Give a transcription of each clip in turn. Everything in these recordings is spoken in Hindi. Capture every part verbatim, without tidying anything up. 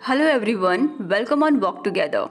Hello everyone, welcome on walk together.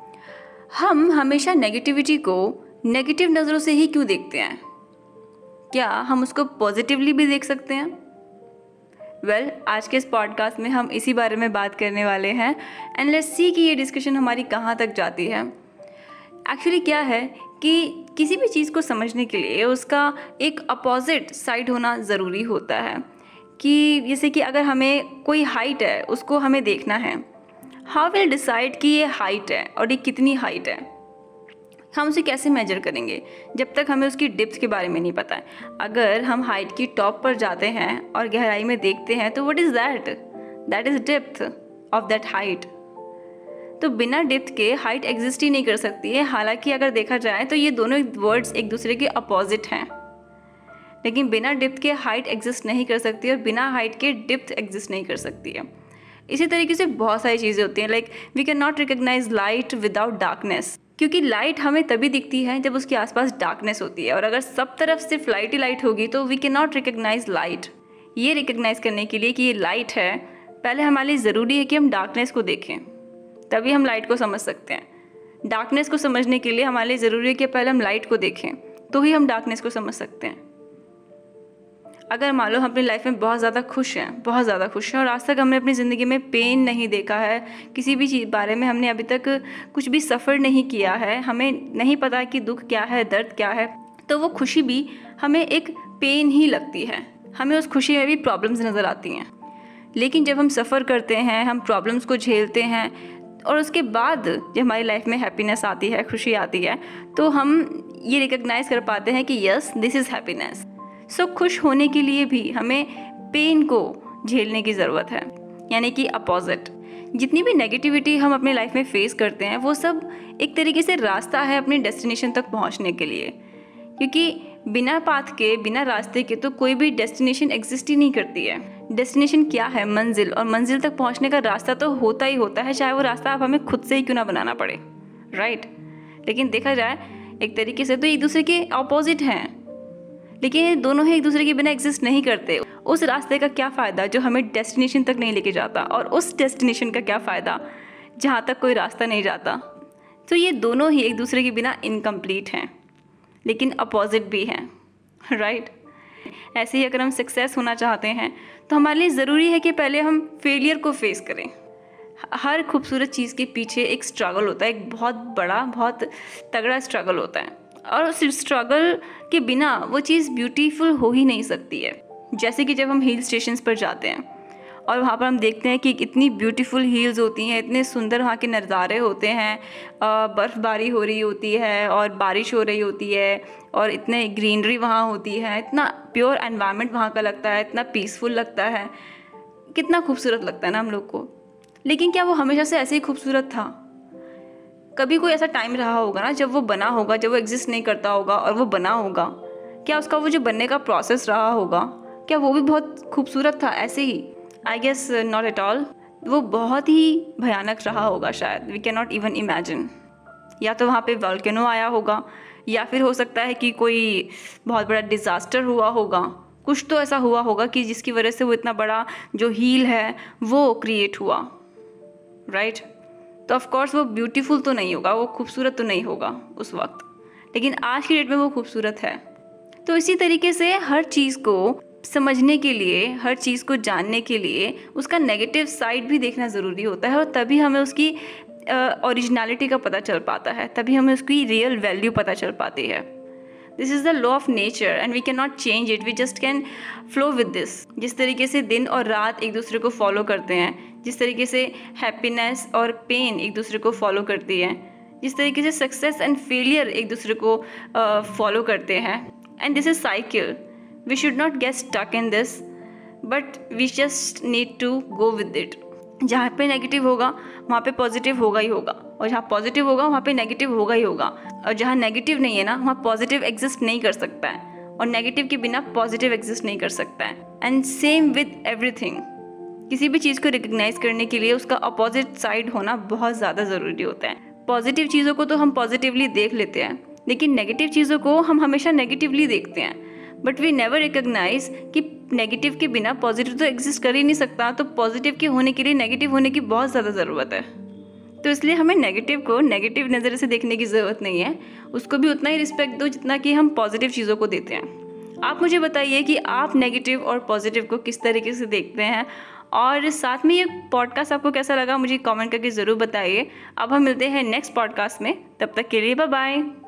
हम हमेशा नेगेटिविटी को नेगेटिव नज़रों से ही क्यों देखते हैं? क्या हम उसको पॉजिटिवली भी देख सकते हैं? वेल well, आज के इस पॉडकास्ट में हम इसी बारे में बात करने वाले हैं एंड लेट्स सी कि ये डिस्कशन हमारी कहाँ तक जाती है। एक्चुअली क्या है कि किसी भी चीज़ को समझने के लिए उसका एक अपोजिट साइड होना ज़रूरी होता है। कि जैसे कि अगर हमें कोई हाइट है उसको हमें देखना है, हाउ विल डिसाइड कि ये हाइट है और ये कितनी हाइट है। हम उसे कैसे मेजर करेंगे जब तक हमें उसकी डेप्थ के बारे में नहीं पता है। अगर हम हाइट की टॉप पर जाते हैं और गहराई में देखते हैं तो what is that that is depth of that height. तो बिना डेप्थ के हाइट एग्जिस्ट ही नहीं कर सकती है। हालांकि अगर देखा जाए तो ये दोनों वर्ड्स एक दूसरे के अपोजिट हैं, लेकिन बिना डेप्थ के हाइट एग्जिस्ट नहीं कर सकती और बिना हाइट के डेप्थ एग्जिस्ट नहीं कर सकती है। इसी तरीके से बहुत सारी चीज़ें होती हैं, like we can not recognise light without darkness, क्योंकि लाइट हमें तभी दिखती है जब उसके आसपास डार्कनेस होती है। और अगर सब तरफ सिर्फ लाइट ही लाइट होगी तो we can not recognise light. ये रिकग्नाइज करने के लिए कि ये लाइट है, पहले हमारे लिए ज़रूरी है कि हम डार्कनेस को देखें, तभी हम लाइट को समझ सकते हैं। डार्कनेस को समझने के लिए हमारे लिए ज़रूरी है कि पहले हम लाइट को देखें, तो ही हम डार्कनेस को समझ सकते हैं। अगर मान लो हम अपनी लाइफ में बहुत ज़्यादा खुश हैं बहुत ज़्यादा खुश हैं और आज तक हमने अपनी ज़िंदगी में पेन नहीं देखा है, किसी भी चीज़ बारे में हमने अभी तक कुछ भी सफ़र नहीं किया है, हमें नहीं पता कि दुख क्या है, दर्द क्या है, तो वो खुशी भी हमें एक पेन ही लगती है। हमें उस खुशी में भी प्रॉब्लम्स नज़र आती हैं। लेकिन जब हम सफ़र करते हैं, हम प्रॉब्लम्स को झेलते हैं और उसके बाद जब हमारी लाइफ में हैप्पीनेस आती है, खुशी आती है, तो हम ये रिकग्नाइज़ कर पाते हैं कि yes this is happiness. So so, खुश होने के लिए भी हमें पेन को झेलने की ज़रूरत है, यानी कि अपोजिट। जितनी भी नेगेटिविटी हम अपने लाइफ में फेस करते हैं वो सब एक तरीके से रास्ता है अपनी डेस्टिनेशन तक पहुंचने के लिए, क्योंकि बिना पाथ के, बिना रास्ते के तो कोई भी डेस्टिनेशन एग्जिस्ट ही नहीं करती है। डेस्टिनेशन क्या है? मंजिल। और मंजिल तक पहुंचने का रास्ता तो होता ही होता है, चाहे वो रास्ता आप हमें खुद से ही क्यों ना बनाना पड़े, राइट। लेकिन देखा जाए एक तरीके से तो एक दूसरे के अपोजिट हैं, लेकिन ये दोनों ही एक दूसरे के बिना एग्जिस्ट नहीं करते। उस रास्ते का क्या फ़ायदा जो हमें डेस्टिनेशन तक नहीं लेके जाता, और उस डेस्टिनेशन का क्या फ़ायदा जहाँ तक कोई रास्ता नहीं जाता। तो ये दोनों ही एक दूसरे के बिना इनकम्प्लीट हैं, लेकिन अपोजिट भी हैं, राइट। ऐसे ही अगर हम सक्सेस होना चाहते हैं तो हमारे लिए ज़रूरी है कि पहले हम फेलियर को फेस करें। हर खूबसूरत चीज़ के पीछे एक स्ट्रगल होता है, एक बहुत बड़ा, बहुत तगड़ा स्ट्रगल होता है, और उस स्ट्रगल के बिना वो चीज़ ब्यूटीफुल हो ही नहीं सकती है। जैसे कि जब हम हिल स्टेशंस पर जाते हैं और वहाँ पर हम देखते हैं कि इतनी ब्यूटीफुल हिल्स होती हैं, इतने सुंदर वहाँ के नज़ारे होते हैं, बर्फ़बारी हो रही होती है और बारिश हो रही होती है और इतने ग्रीनरी वहाँ होती है, इतना प्योर एनवायरनमेंट वहाँ का लगता है, इतना पीसफुल लगता है, कितना खूबसूरत लगता है ना हम लोग को। लेकिन क्या वो हमेशा से ऐसे ही खूबसूरत था? कभी कोई ऐसा टाइम रहा होगा ना जब वो बना होगा, जब वो एग्जिस्ट नहीं करता होगा और वो बना होगा। क्या उसका वो जो बनने का प्रोसेस रहा होगा, क्या वो भी बहुत खूबसूरत था ऐसे ही? I guess not at all. वो बहुत ही भयानक रहा होगा शायद, we can not even imagine. या तो वहाँ पे वोल्केनो आया होगा, या फिर हो सकता है कि कोई बहुत बड़ा डिज़ास्टर हुआ होगा, कुछ तो ऐसा हुआ होगा कि जिसकी वजह से वो इतना बड़ा जो हील है वो क्रिएट हुआ, राइट right? तो ऑफ कोर्स वो ब्यूटीफुल तो नहीं होगा, वो खूबसूरत तो नहीं होगा उस वक्त, लेकिन आज की डेट में वो खूबसूरत है। तो इसी तरीके से हर चीज़ को समझने के लिए, हर चीज़ को जानने के लिए उसका नेगेटिव साइड भी देखना ज़रूरी होता है, और तभी हमें उसकी ओरिजिनलिटी का पता चल पाता है, तभी हमें उसकी रियल वैल्यू पता चल पाती है। This is the law of nature and we can not change it, we just can flow with this. जिस तरीके से दिन और रात एक दूसरे को फॉलो करते हैं, जिस तरीके से हैप्पीनेस और पेन एक दूसरे को फॉलो करती है, जिस तरीके से सक्सेस एंड फेलियर एक दूसरे को फॉलो uh, करते हैं, and this is cycle. We should not get stuck in this, but we just need to go with it. जहाँ पे नेगेटिव होगा वहाँ पे पॉजिटिव होगा ही होगा, और जहाँ पॉजिटिव होगा वहाँ पे नेगेटिव होगा ही होगा, और जहाँ नेगेटिव नहीं है ना वहाँ पॉजिटिव एग्जिस्ट नहीं कर सकता है, और नेगेटिव के बिना पॉजिटिव एग्जिस्ट नहीं कर सकता है। And same with everything. किसी भी चीज़ को रिकग्नाइज करने के लिए उसका अपोजिट साइड होना बहुत ज़्यादा ज़रूरी होता है। पॉजिटिव चीज़ों को तो हम पॉजिटिवली देख लेते हैं, लेकिन नेगेटिव चीज़ों को हम हमेशा नेगेटिवली देखते हैं, बट वी नेवर रिकग्नाइज कि नेगेटिव के बिना पॉजिटिव तो एग्जिस्ट कर ही नहीं सकता, तो पॉजिटिव के होने के लिए नेगेटिव होने की बहुत ज़्यादा ज़रूरत है। तो इसलिए हमें नेगेटिव को नेगेटिव नज़र से देखने की ज़रूरत नहीं है, उसको भी उतना ही रिस्पेक्ट दो जितना कि हम पॉजिटिव चीज़ों को देते हैं। आप मुझे बताइए कि आप नेगेटिव और पॉजिटिव को किस तरीके से देखते हैं, और साथ में ये पॉडकास्ट आपको कैसा लगा मुझे कमेंट करके ज़रूर बताइए। अब हम मिलते हैं नेक्स्ट पॉडकास्ट में, तब तक के लिए बाय बाय।